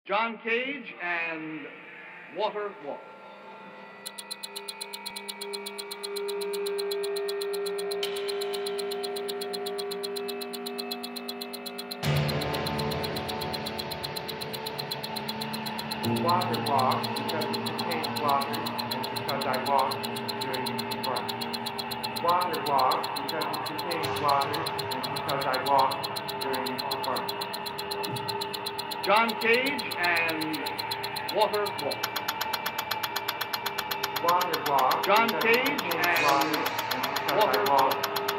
John Cage and Water Walk. Water walk because it contains water and because I walk during the performance. Water walk because it contains water and because I walk during the performance. John Cage and Water Walk. Water walk. John Cage and Water Walk.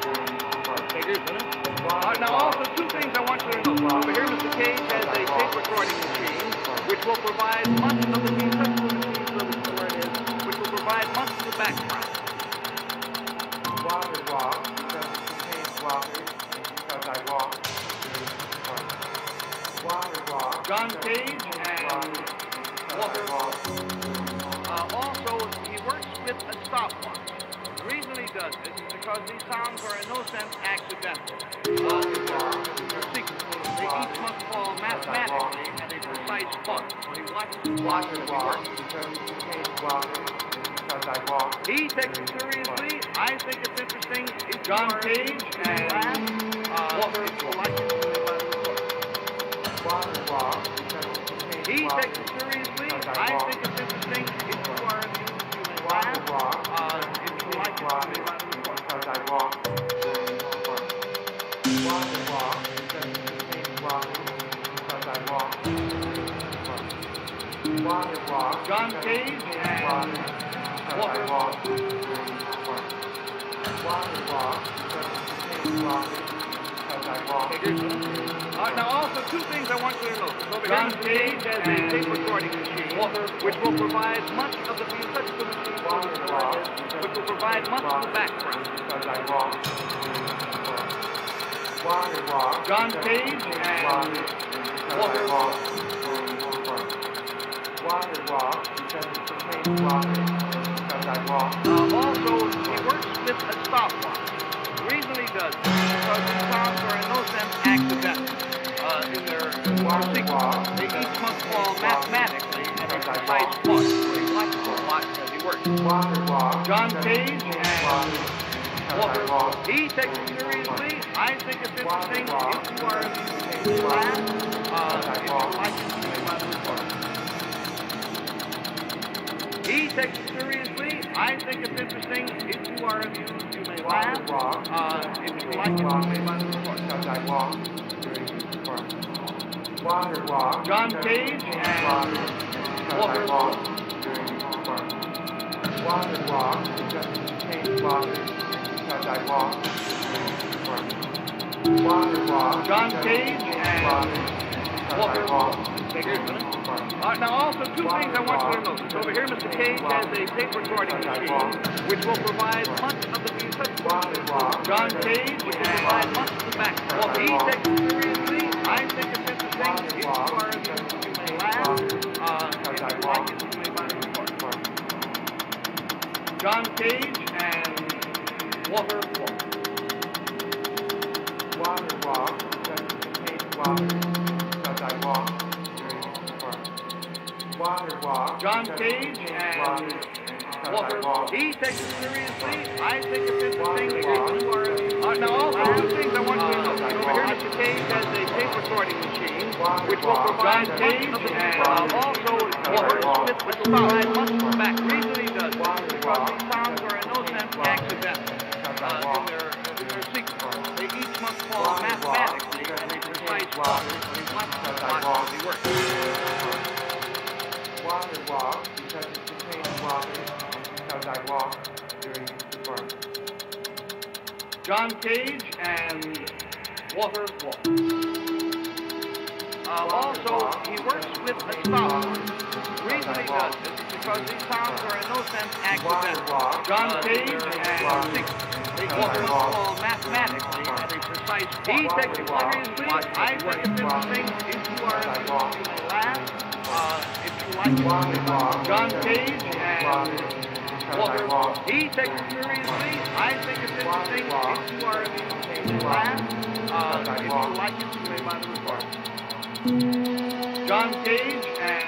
Now also two things I want you to know. Over here Mr. Cage has a tape recording machine which will provide much of the which will provide much of the background. Water walk because it contains water and because I walk during the performance. Water walk. John Cage and Water Walk. Also, he works with a stopwatch. The reason he does this is because these sounds are in no sense accidental. They're sequential. They each must fall mathematically at a precise point. So he watches the watch as he works. Because it contains water and because I walk. He takes it seriously. I think it's interesting. John Cage and Water Walk. Water walk because it contains He water. takes it seriously. I think it's interesting. If you are amused, you may laugh. If you like it, you may because I walk during the performance. Water walk because it contains water because I walk during the performance. Water walk. John Cage and Water walk during the performance. Water walk because it contains water because I walk. Now also two things I want you to notice. Over John Cage has a tape recording machine which will provide much of the which will provide much of the background. Because I walk. Water walk. John Cage and Water walk. Water walk because it contains water because I walk. Also, he works with a stopwatch. The reason he does this is because the sounds are in no sense accidental. In their sequence, they each must fall mathematically at a precise point. So he watches the watch as he works. Water walk. John Cage and Water Walk. He takes it seriously. I think it's interesting. If you are amused, you may laugh. If you like it, you may laugh. He takes it seriously. I think it's interesting. If you are amused, you may laugh. If you like it, you may laugh. Because I walk during the performance. Water walk. John Cage and Water walk during the performance. Water walk because it contains water because I walk during the performance. Water walk. John Cage and Water Walk. Now also two things I want you to notice. Over here Mr. Cage has a tape recording machine which will provide much of the John Cage which will provide much of the background. He takes it seriously. I think it's interesting. If you are amused, you may laugh. If you like it, you may laugh. John Cage and Water Walk. Water walk because it contains water because I walk during the performance. Water walk. John Cage and Water Walk. He takes it seriously. I think it's interesting. If you are now also two things I want you to know. Over here Mr. Cage has a tape recording machine which will provide Cage and also Water Walk which will provide much of the back. The reason he does this is because these sounds are in no sense accidental. In their sequence, they each must fall mathematically at a precise point. He watches the watch as he works. Water walk because it contains water and because I walk during the performance. John Cage and Water Walk. Also, he works with a stopwatch. The reason he does this is because these sounds are in no sense accidental. John Cage and they each must fall mathematically at a precise point. He takes it seriously. I think it's interesting. If you are amused, you may laugh. If you like it, you may laugh. John Cage and Water Walk. He takes it seriously. I think it's interesting. If you are amused, you may laugh. If you like it, you may laugh. John Cage and